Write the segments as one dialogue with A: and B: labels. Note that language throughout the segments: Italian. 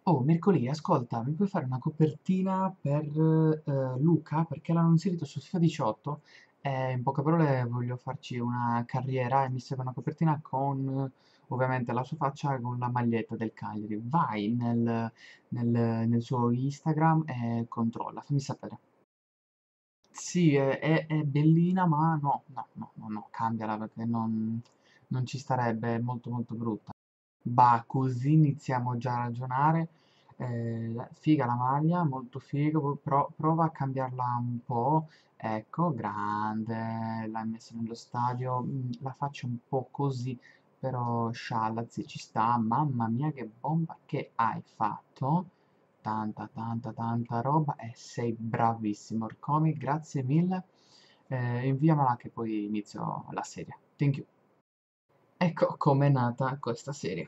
A: Oh, mercoledì, ascolta, mi puoi fare una copertina per Luca? Perché l'hanno inserito su FIFA 18 e in poche parole voglio farci una carriera e mi serve una copertina con ovviamente la sua faccia e con la maglietta del Cagliari. Vai nel suo Instagram e controlla, fammi sapere. Sì, è bellina, ma no, cambiala perché non ci starebbe, è molto molto brutta. Bah, così iniziamo già a ragionare. Figa la maglia, molto figa, prova a cambiarla un po'. Ecco, grande, l'hai messa nello stadio. La faccio un po' così, però Sciallazzi ci sta. Mamma mia, che bomba che hai fatto! Tanta roba e sei bravissimo. Orcomi, grazie mille. Inviamela che poi inizio la serie. Thank you. Ecco com'è nata questa serie.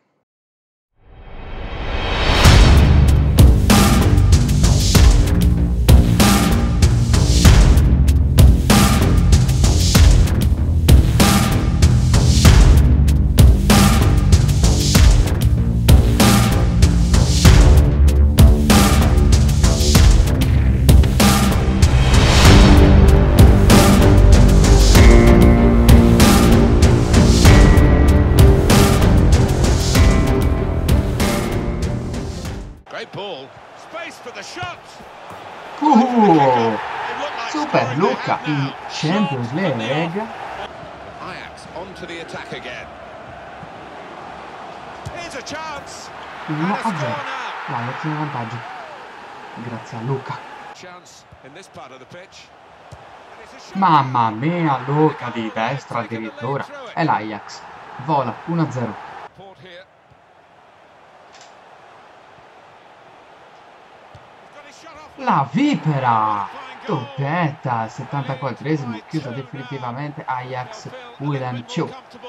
B: Great ball. Space for the shot.
A: Uh, Super Luca in Champions League.
B: Ajax onto the attack again. Here's a chance.
A: 1-0. L'Ajax in vantaggio. Grazie a Luca.
B: Chance in this part of the pitch.
A: Mamma mia, Luca di destra addirittura. E l'Ajax. Vola 1-0. La Vipera! Doppietta, 74esimo, chiusa definitivamente Ajax Willem Chu.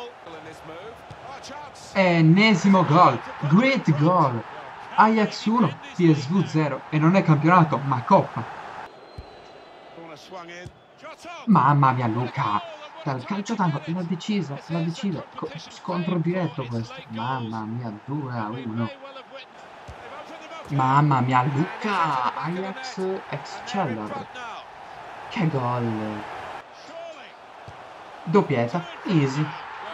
A: Ennesimo gol, great goal! Ajax 1, PSV 0 e non è campionato, ma coppa. Mamma mia Luca, dal calcio d'angolo, l'ha deciso, scontro diretto questo. Mamma mia, 2-1. Mamma mia, Luca! Ajax Exceller. Che gol! Doppietta. Easy.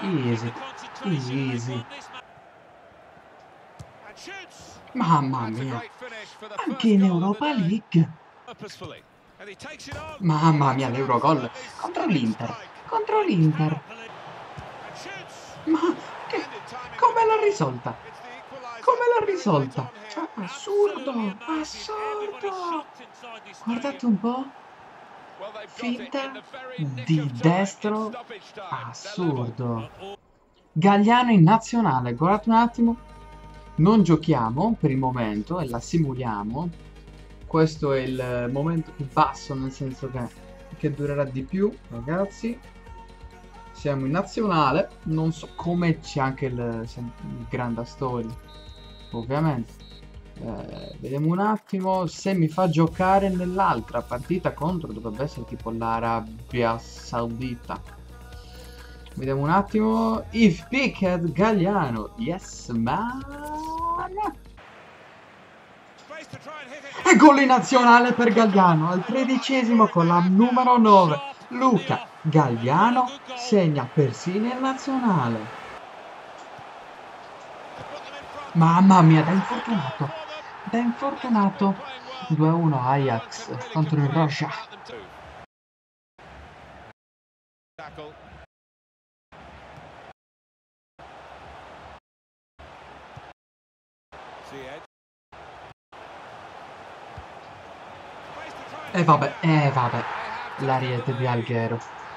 A: Mamma mia. Anche in Europa League. Mamma mia, l'Eurogol. Contro l'Inter. Ma come l'ha risolta? Cioè, assurdo! Guardate un po'. Finta di destro. Assurdo. Galliano in nazionale. Guardate un attimo. Non giochiamo per il momento e la simuliamo. Questo è il momento più basso, nel senso che durerà di più, ragazzi. Siamo in nazionale. Non so come c'è anche il grande storia. Ovviamente. Vediamo un attimo se mi fa giocare nell'altra partita contro, dovrebbe essere tipo l'Arabia Saudita. Vediamo un attimo. If picked Galliano. Yes man. E gol in nazionale per Galliano al 13esimo con la numero 9. Luca Galliano segna persino in nazionale. Mamma mia, da infortunato. 2-1 Ajax contro il Rocha. E vabbè. L'ariete di Alghero.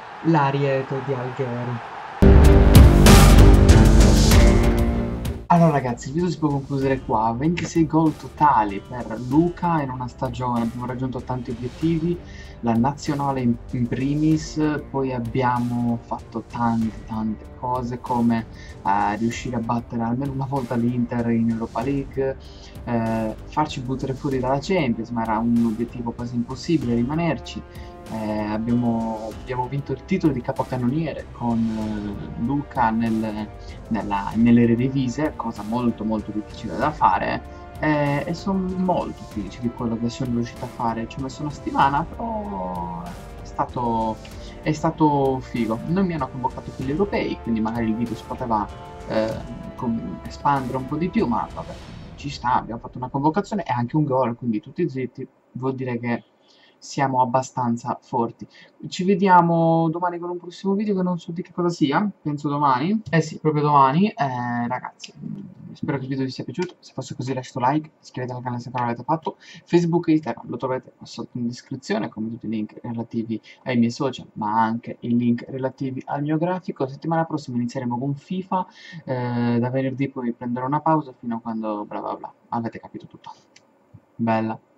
A: Allora ragazzi, il video si può concludere qua. 26 gol totali per Luca in una stagione, abbiamo raggiunto tanti obiettivi, la nazionale in primis, poi abbiamo fatto tante cose come riuscire a battere almeno una volta l'Inter in Europa League, farci buttare fuori dalla Champions, ma era un obiettivo quasi impossibile rimanerci. Abbiamo vinto il titolo di capocannoniere con Luca nelle Eredivisie, cosa molto difficile da fare, e sono molto felice di quello che sono riuscito a fare. Ci ho messo una settimana, però è stato figo. Non mi hanno convocato per gli europei, quindi magari il video si poteva espandere un po' di più, ma vabbè, ci sta, abbiamo fatto una convocazione e anche un gol, quindi tutti zitti, vuol dire che siamo abbastanza forti. Ci vediamo domani con un prossimo video che non so di che cosa sia, penso domani. Eh sì, proprio domani. Ragazzi, spero che il video vi sia piaciuto. Se fosse così lasciate un like, iscrivetevi al canale se ancora non l'avete fatto. Facebook e Instagram lo trovate qua sotto in descrizione, come tutti i link relativi ai miei social, ma anche i link relativi al mio grafico. Settimana prossima inizieremo con FIFA, da venerdì poi prenderò una pausa fino a quando bla bla bla. Avete capito tutto. Bella.